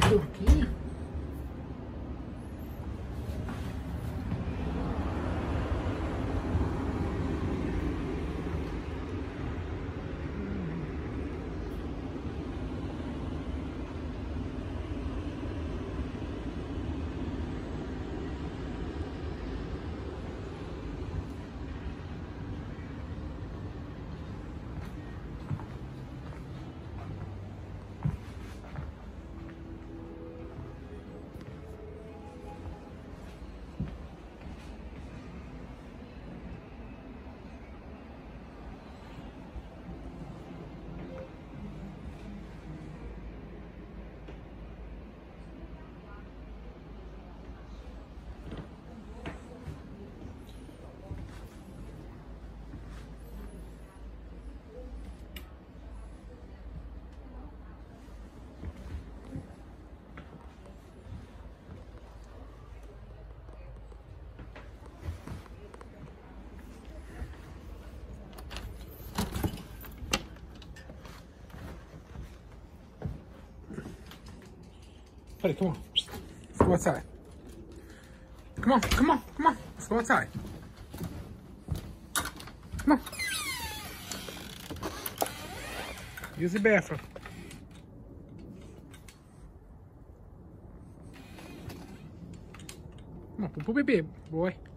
cachorro aqui. Buddy, come on. Let's go outside. Come on, come on, come on. Let's go outside. Come on. Use the bathroom. Come on, poo poo baby, boy.